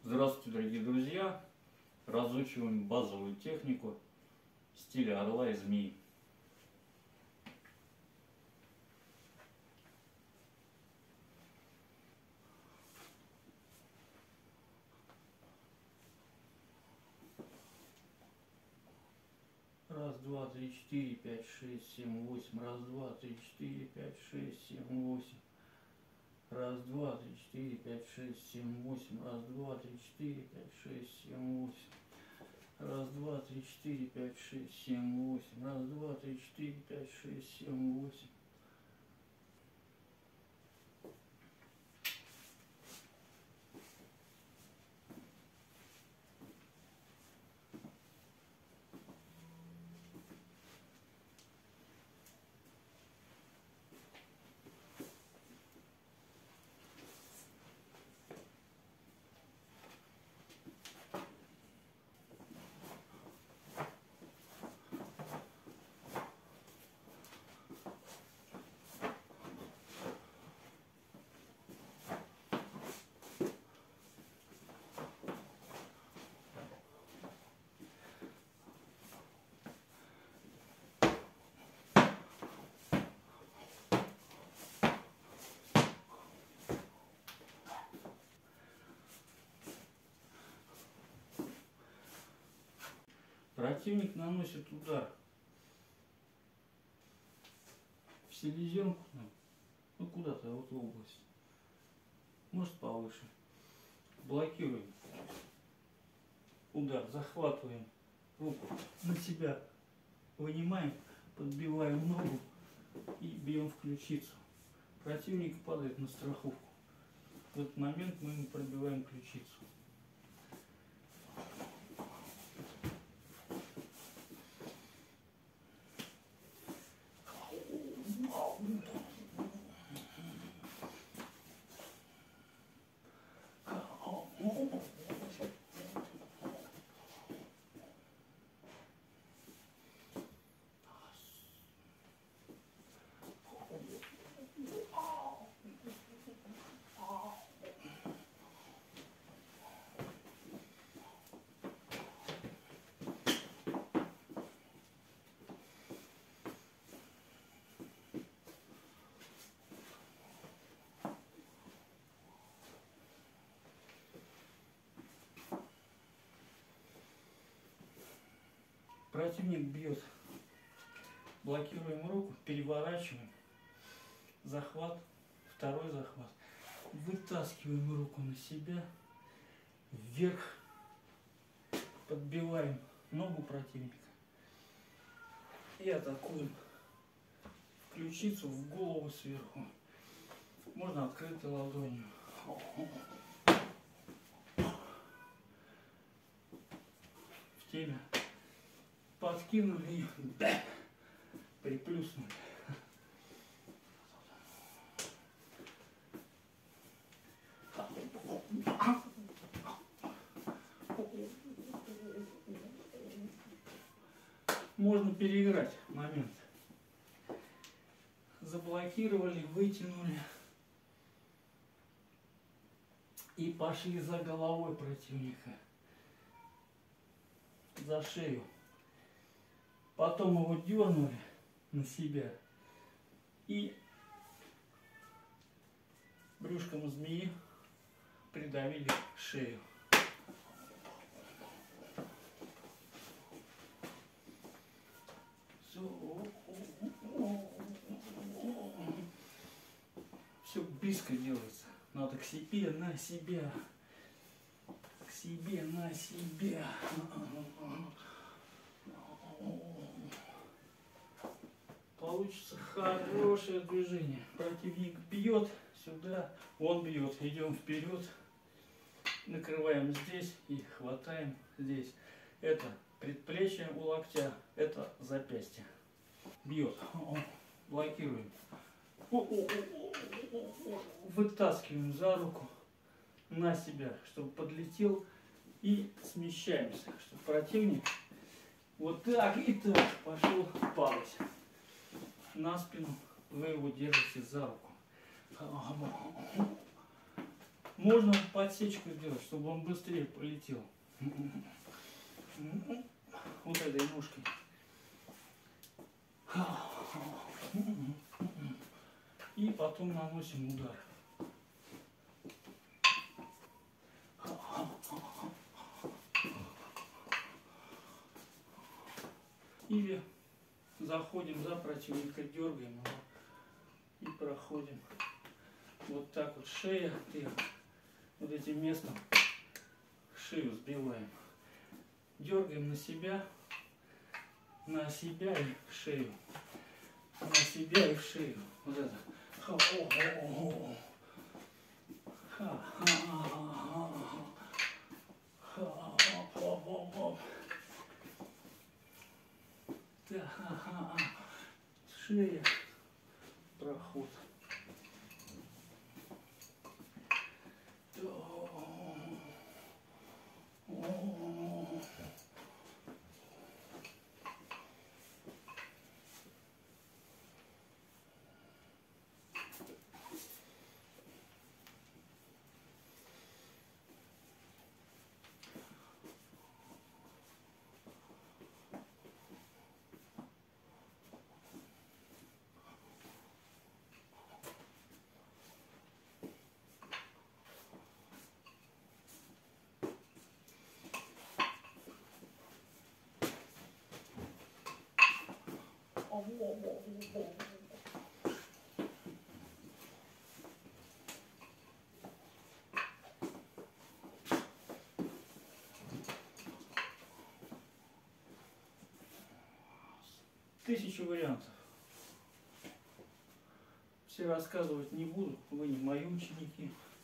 Здравствуйте, дорогие друзья! Разучиваем базовую технику стиля орла и змеи. Раз, два, три, четыре, пять, шесть, семь, восемь. Раз, два, три, четыре, пять, шесть, семь, восемь. Раз, два, три, четыре, пять, шесть, семь, восемь. Раз, два, три, четыре, пять, шесть, семь, восемь. Раз, два, три, четыре, пять, шесть, семь, восемь. Раз, два, три, четыре, пять, шесть, семь, восемь. Противник наносит удар в селезенку, ну куда-то вот в область, может повыше. Блокируем удар, захватываем руку на себя, вынимаем, подбиваем ногу и бьем в ключицу. Противник падает на страховку. В этот момент мы ему пробиваем ключицу. Противник бьет, блокируем руку, переворачиваем, захват, второй захват, вытаскиваем руку на себя, вверх, подбиваем ногу противника и атакуем в ключицу, в голову сверху, можно открытой ладонью. В теме. Подкинули и приплюснули. Можно переиграть момент. Заблокировали, вытянули и пошли за головой противника, за шею. Потом его дернули на себя и брюшком змеи придавили шею. Все близко делается. Надо к себе, на себя. К себе, на себя. Получится хорошее движение. Противник бьет сюда, он бьет. Идем вперед, накрываем здесь и хватаем здесь. Это предплечье у локтя, это запястье. Бьет, блокируем, вытаскиваем за руку на себя, чтобы подлетел, и смещаемся, чтобы противник вот так и так пошел падать. На спину вы его держите за руку. Можно подсечку сделать, чтобы он быстрее полетел. Вот этой ножкой. И потом наносим удар. Или заходим за противника, дергаем его и проходим. Вот так вот шея, вот этим местом шею сбиваем. Дергаем на себя и в шею. На себя и в шею. Вот это. Шея, проход. Тысячи вариантов. Все рассказывать не буду, вы не мои ученики.